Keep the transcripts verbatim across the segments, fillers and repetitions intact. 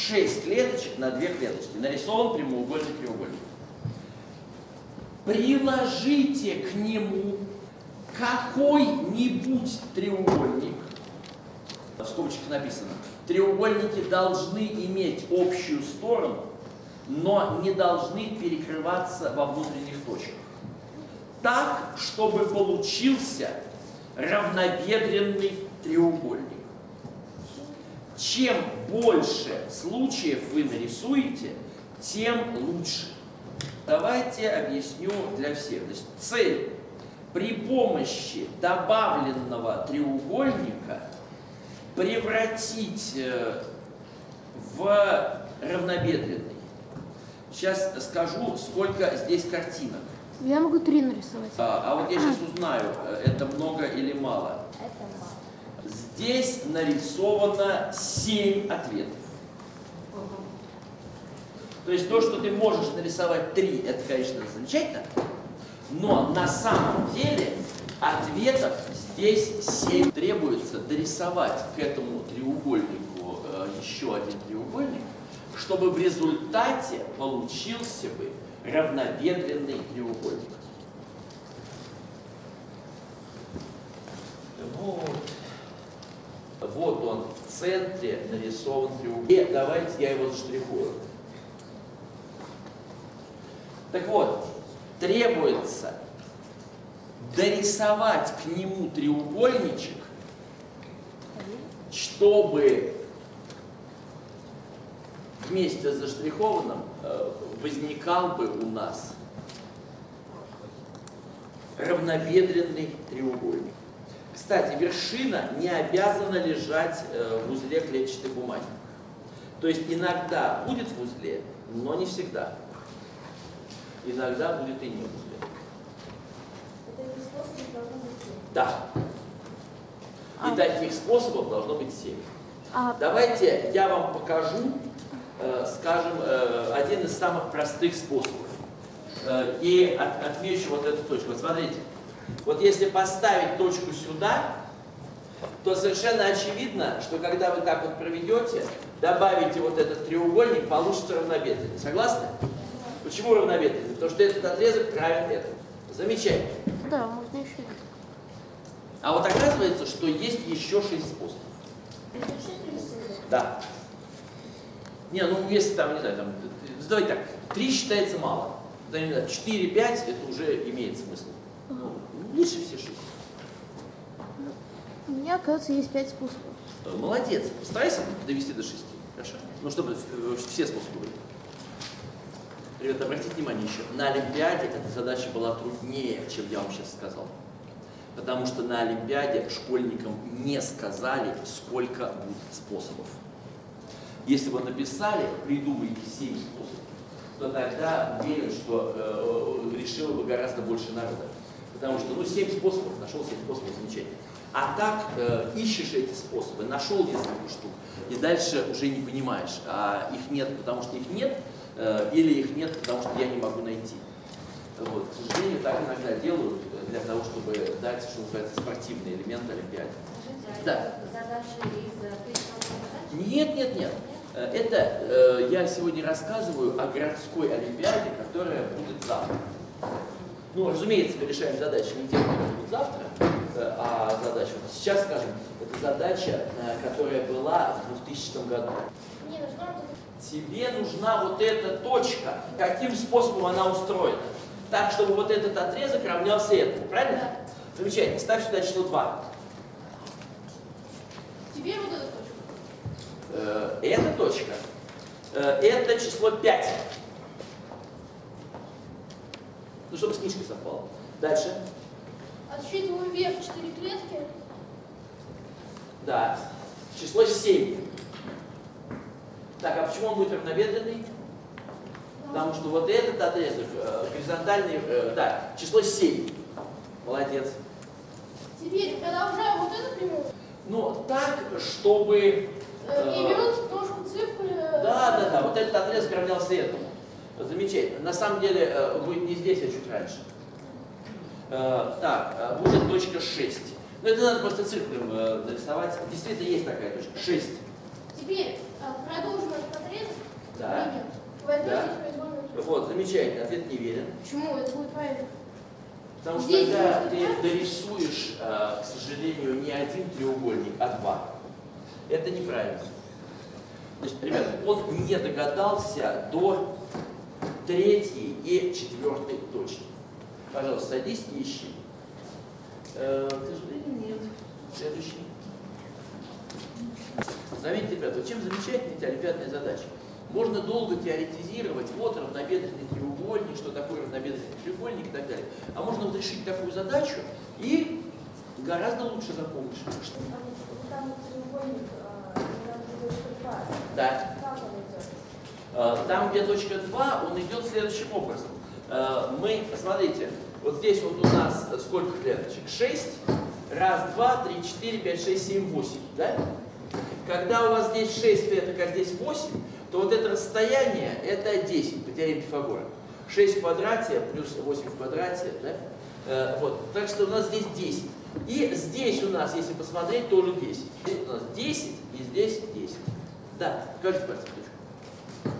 шесть клеточек на две клеточки. Нарисован прямоугольный треугольник. Приложите к нему какой-нибудь треугольник. В скобочках написано: треугольники должны иметь общую сторону, но не должны перекрываться во внутренних точках. Так, чтобы получился равнобедренный треугольник. Чем больше случаев вы нарисуете, тем лучше. Давайте объясню для всех. Значит, цель при помощи добавленного треугольника превратить в равнобедренный. Сейчас скажу, сколько здесь картинок. Я могу три нарисовать. А, а вот я сейчас узнаю, это много или мало. Это мало. Здесь нарисовано семь ответов. То есть то, что ты можешь нарисовать три, это, конечно, замечательно, но на самом деле ответов здесь семь. Требуется дорисовать к этому треугольнику э, еще один треугольник, чтобы в результате получился бы равнобедренный треугольник. Вот. Вот он в центре нарисован треугольник. И давайте я его заштрихую. Так вот, требуется дорисовать к нему треугольничек, чтобы вместе с заштрихованным э, возникал бы у нас равнобедренный треугольник. Кстати, вершина не обязана лежать э, в узле клетчатой бумаги. То есть иногда будет в узле, но не всегда. Иногда будет и не в узле. Это способ должно быть семь. Да. И А. таких способов должно быть семь. А, Давайте я вам покажу, э, скажем, э, один из самых простых способов. Э, и от, отмечу вот эту точку. Вот смотрите, вот если поставить точку сюда, то совершенно очевидно, что когда вы так вот проведете, добавите вот этот треугольник, получится равнобедренный. Согласны? Почему равнобедренный? Потому что этот отрезок равен этому. Замечательно. да, можно еще. А вот оказывается, что есть еще шесть способов. Это все нарисовано? Да. Не, ну если там, не знаю, там, давайте так, три считается мало. Да, не знаю, четыре, пять, это уже имеет смысл. Ну, лучше все шесть. У меня, оказывается, есть пять способов. Молодец. Постарайся довести до шести. Хорошо? Ну, чтобы все способы были. Ребята, обратите внимание еще, на Олимпиаде эта задача была труднее, чем я вам сейчас сказал. Потому что на Олимпиаде школьникам не сказали, сколько будет способов. Если бы написали, придумайте семь способов, то тогда уверен, что э, решило бы гораздо больше народа. Потому что, ну, семь способов, нашел семь способов, замечательно. А так э, ищешь эти способы, нашел несколько штук, и дальше уже не понимаешь, а их нет, потому что их нет, э, или их нет, потому что я не могу найти. Вот. К сожалению, так иногда делают для того, чтобы дать, что называется, спортивный элемент Олимпиаде. Скажите, а Да. это задачи из тысячного задач? Нет, нет, нет. Это э, я сегодня рассказываю о городской Олимпиаде, которая будет завтра. Ну, разумеется, мы решаем задачи не те, которые будут завтра, э, а задачи. Вот сейчас, скажем, это задача, э, которая была в двухтысячном году. Мне нужна вот Тебе нужна вот эта точка. Каким способом она устроена? Так, чтобы вот этот отрезок равнялся этому, правильно? Да. Замечательно. Ставь сюда число два. теперь вот эта точка. Э, эта точка. Э, это число пять. Ну, чтобы с книжкой совпало. Дальше. Отсчитываю вверх четыре клетки. Да. Число семь. Так, а почему он будет равнобедренный? Потому что вот этот отрезок, э, горизонтальный, э, да, число семь. Молодец. Теперь продолжаем вот эту прямую. Ну, так, чтобы... Э, и э, берут ножку цифры. э, Да, да, да, вот этот отрезок равнялся этому. Замечательно. На самом деле э, будет не здесь, а чуть раньше. Э, так, э, будет точка шесть. Ну, это надо просто цифры э, нарисовать. Действительно есть такая точка. шесть. Теперь э, продолжим этот отрезок. Вот, замечательно, ответ неверен. Почему? Это будет правильно. Потому что Здесь когда просто ты дорисуешь, э, к сожалению, не один треугольник, а два, это неправильно. Значит, ребята, он не догадался до третьей и четвертой точки. Пожалуйста, садись и ищи. Э, к сожалению, нет. Следующий. Заметьте, ребята, вот чем замечательна эти олимпиадные задачи. Можно долго теоретизировать, вот равнобедренный треугольник, что такое равнобедренный треугольник и так далее. А можно вот решить такую задачу и гораздо лучше запомнишь. Что... Там треугольник, там точка два. Да. Как он идет? Э, Там, где точка два, он идет следующим образом. Э, Мы, смотрите, вот здесь вот у нас сколько клеточек? шесть. Раз, два, три, четыре, пять, шесть, семь, восемь. Да? Когда у вас здесь шесть клеток, а здесь восемь, то вот это расстояние это десять по теореме Пифагора. шесть в квадрате плюс восемь в квадрате. Да? Э, вот. Так что у нас здесь десять. И здесь у нас, если посмотреть, тоже десять. Здесь у нас десять и здесь десять. Да, покажите пальцем точку.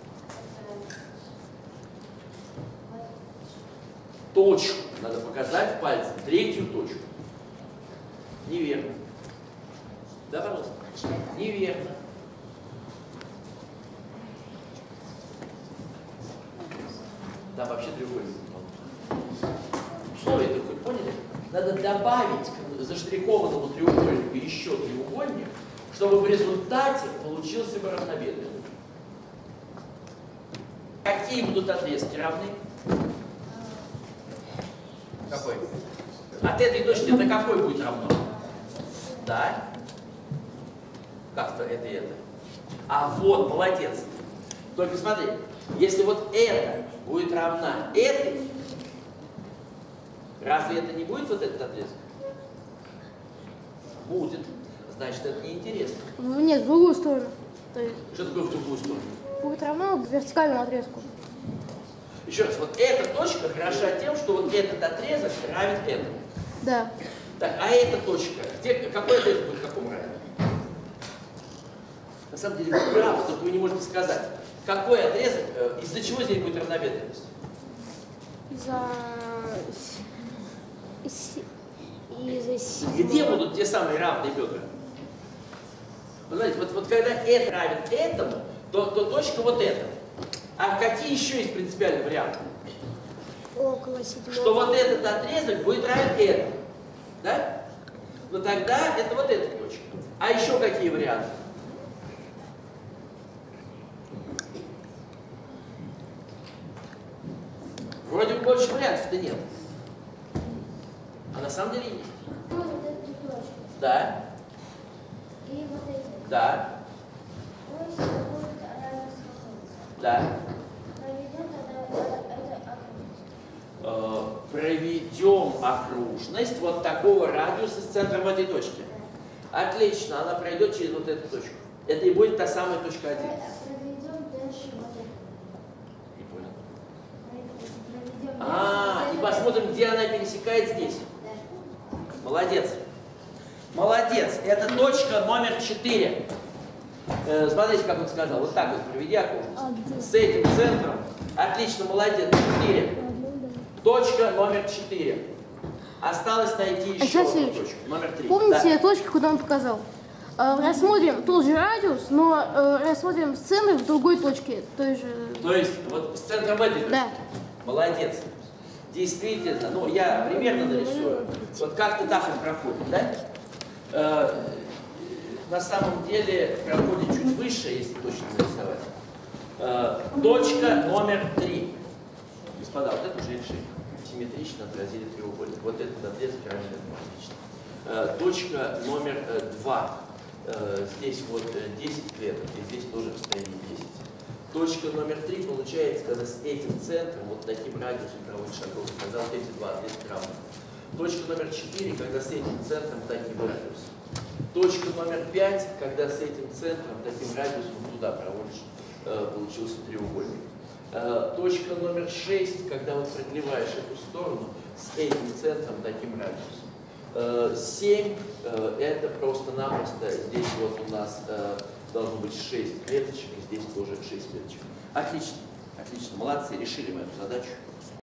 Точку. Надо показать пальцем. Третью точку. Неверно. Да, пожалуйста. Неверно. Да, вообще треугольник. Условия такое, поняли? Надо добавить к заштрихованному треугольнику еще треугольник, чтобы в результате получился бы равнобедренный. Какие будут отрезки равны? Какой? От этой точки до какой будет равно? Да? Как-то это и это. А вот, молодец. Только смотри, если вот это будет равна этой, разве это не будет вот этот отрезок? Будет. Значит, это неинтересно. Нет, в другую сторону. То есть Что такое в другую сторону? будет равно вертикальному отрезку. Еще раз, вот эта точка хороша тем, что вот этот отрезок равен этому. Да. Так, а эта точка, где, какой отрезок будет какому равен? На самом деле вы правы, только вы не можете сказать, какой отрезок, э, из-за чего здесь будет равнобедренность? За... Из-за... Где будут те самые равные бедра? Вы знаете, вот, вот когда это равен этому, то, то точка вот эта. А какие еще есть принципиальные варианты? Около седьмого. Что вот этот отрезок будет равен этому. Да? Но тогда это вот эта точка. А еще какие варианты? Вроде бы больше вариантов-то нет. А на самом деле есть. Ну, вот эта точка. Да, И вот эти. да, Ну, если это будет равно сходиться. да. Проведем тогда это окружность. Э, проведем окружность вот такого радиуса с центром в этой точке. Отлично, она пройдет через вот эту точку. Это и будет та самая точка один. Проведем дальше вот это. Не понял. Проведем А, дальше и вот это. посмотрим, где она пересекает здесь. Да. Молодец. Молодец. Это точка номер четыре. Э, смотрите, как он сказал. Вот так вот проведи окружность. С этим центром. Отлично, молодец. четыре. Точка номер четыре. Осталось найти еще сейчас одну я- точку. Номер три. Помните Да. точки, куда он показал? Э, Рассмотрим тот же радиус, но э, рассмотрим с центра в другой точке. Той же... То есть вот с центром в этой точке. Да. Молодец. Действительно, ну я примерно нарисую. Вот как-то так он проходит, да? Э, на самом деле проходит чуть выше, если точно нарисовать. Э, точка номер три. Господа, вот это уже решение. Симметрично отразили треугольник. Вот этот отрезок равен этому. Отлично. Э, точка номер э, два. Э, здесь вот э, десять клеток, и здесь тоже расстояние десять. Точка номер три получается, когда с этим центром, вот таким радиусом проводит шагов, когда вот эти два отрезка равны. Точка номер четыре, когда с этим центром таким радиусом. Точка номер пять, когда с этим центром таким радиусом туда проводишь, э, получился треугольник. Э, точка номер шесть, когда вот продлеваешь эту сторону с этим центром таким радиусом. Э, семь, э, это просто-напросто, здесь вот у нас э, должно быть шесть клеточек, и здесь тоже шесть клеточек. Отлично. Отлично, молодцы, решили мы эту задачу.